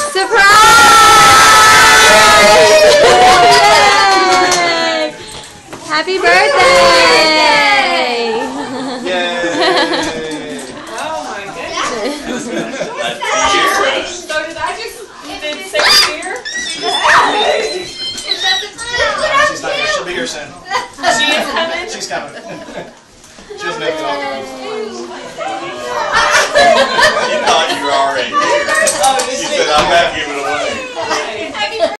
Surprise! Happy birthday! Yay! Oh my goodness. So did I just did Shakespeare? She's not here. She'll be here soon. She is coming? She's coming. She doesn't have to talk to us. You thought you were already here. Oh, did You she? said, I'm happy